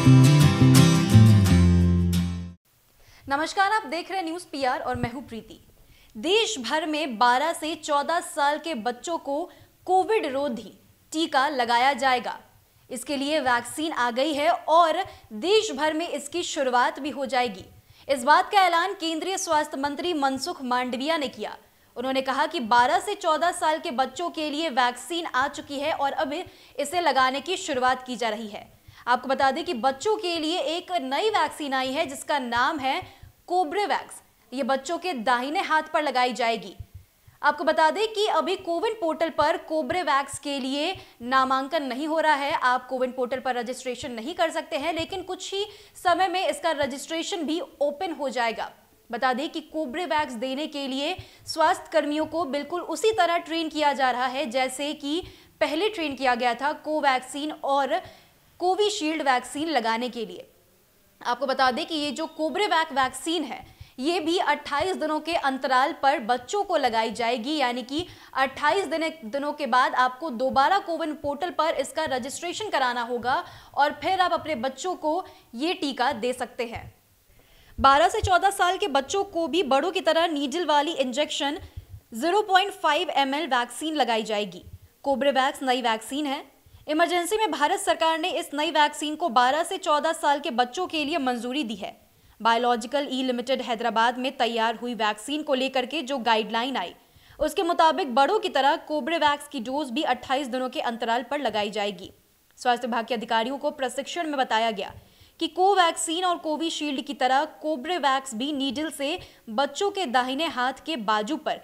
नमस्कार, आप देख रहे हैं न्यूज पीआर और मैं हूं प्रीति। देश भर में 12 से 14 साल के बच्चों को कोविड रोधी टीका लगाया जाएगा। इसके लिए वैक्सीन आ गई है और देश भर में इसकी शुरुआत भी हो जाएगी। इस बात का ऐलान केंद्रीय स्वास्थ्य मंत्री मनसुख मांडविया ने किया। उन्होंने कहा कि 12 से 14 साल के बच्चों के लिए वैक्सीन आ चुकी है और अब इसे लगाने की शुरुआत की जा रही है। आपको बता दें कि बच्चों के लिए एक नई वैक्सीन आई है जिसका नाम है कोब्रेवैक्स। ये बच्चों के दाहिने हाथ पर लगाई जाएगी। आपको बता दें कि अभी कोविन पोर्टल पर कोब्रेवैक्स के लिए नामांकन नहीं हो रहा है। आप कोविन पोर्टल पर रजिस्ट्रेशन नहीं कर सकते हैं, लेकिन कुछ ही समय में इसका रजिस्ट्रेशन भी ओपन हो जाएगा। बता दें कि कोब्रेवैक्स देने के लिए स्वास्थ्य कर्मियों को बिल्कुल उसी तरह ट्रेन किया जा रहा है जैसे कि पहले ट्रेन किया गया था कोवैक्सीन और कोविशील्ड वैक्सीन लगाने के लिए। आपको बता दें कि ये जो कोब्रेवैक्स वैक्सीन है ये भी 28 दिनों के अंतराल पर बच्चों को लगाई जाएगी, यानी कि 28 दिनों के बाद आपको दोबारा कोविन पोर्टल पर इसका रजिस्ट्रेशन कराना होगा और फिर आप अपने बच्चों को ये टीका दे सकते हैं। 12 से 14 साल के बच्चों को भी बड़ों की तरह नीडल वाली इंजेक्शन 0.5 ml वैक्सीन लगाई जाएगी। कोब्रेवैक्स नई वैक्सीन है। इमरजेंसी में भारत सरकार ने इस नई वैक्सीन को 12 से 14 साल के बच्चों के लिए मंजूरी दी है। बायोलॉजिकल ई लिमिटेड हैदराबाद में तैयार हुई वैक्सीन को लेकर के जो गाइडलाइन आई उसके मुताबिक बड़ों की तरह कोब्रेवैक्स की डोज भी 28 दिनों के अंतराल पर लगाई जाएगी। स्वास्थ्य विभाग के अधिकारियों को प्रशिक्षण में बताया गया कि कोवैक्सीन और कोविशील्ड की तरह कोब्रेवैक्स भी नीडल से बच्चों के दाहिने हाथ के बाजू पर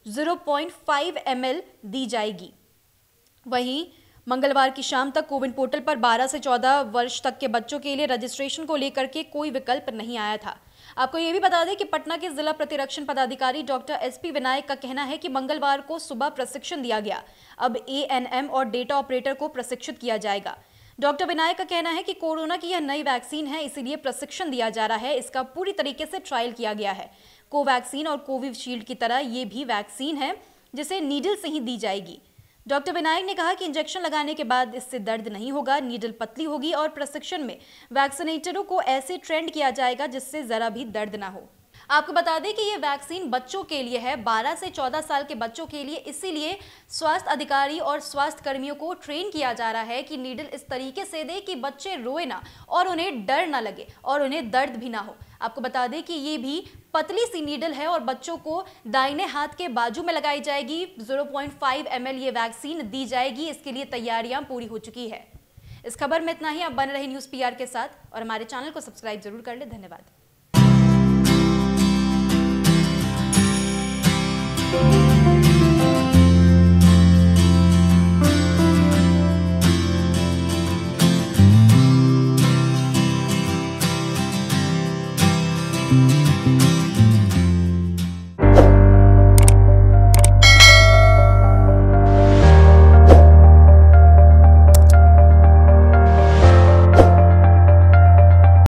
0.5 ml दी जाएगी। वहीं मंगलवार की शाम तक कोविन पोर्टल पर 12 से 14 वर्ष तक के बच्चों के लिए रजिस्ट्रेशन को लेकर के कोई विकल्प नहीं आया था। आपको ये भी बता दें कि पटना के जिला प्रतिरक्षण पदाधिकारी डॉक्टर एसपी विनायक का कहना है कि मंगलवार को सुबह प्रशिक्षण दिया गया। अब एएनएम और डेटा ऑपरेटर को प्रशिक्षित किया जाएगा। डॉक्टर विनायक का कहना है कि कोरोना की यह नई वैक्सीन है, इसीलिए प्रशिक्षण दिया जा रहा है। इसका पूरी तरीके से ट्रायल किया गया है। कोवैक्सीन और कोविशील्ड की तरह ये भी वैक्सीन है जिसे नीडल से ही दी जाएगी। डॉक्टर विनायक ने कहा कि इंजेक्शन लगाने के बाद इससे दर्द नहीं होगा, नीडल पतली होगी और प्रशिक्षण में वैक्सीनेटरों को ऐसे ट्रेंड किया जाएगा जिससे जरा भी दर्द ना हो। आपको बता दें कि ये वैक्सीन बच्चों के लिए है, 12 से 14 साल के बच्चों के लिए। इसीलिए स्वास्थ्य अधिकारी और स्वास्थ्य कर्मियों को ट्रेन किया जा रहा है कि नीडल इस तरीके से दे कि बच्चे रोए ना और उन्हें डर ना लगे और उन्हें दर्द भी ना हो। आपको बता दें कि ये भी पतली सी नीडल है और बच्चों को दाहिने हाथ के बाजू में लगाई जाएगी। 0.5 ml ये वैक्सीन दी जाएगी। इसके लिए तैयारियां पूरी हो चुकी है। इस खबर में इतना ही। आप बने रहे न्यूज पीआर के साथ और हमारे चैनल को सब्सक्राइब जरूर कर ले। धन्यवाद।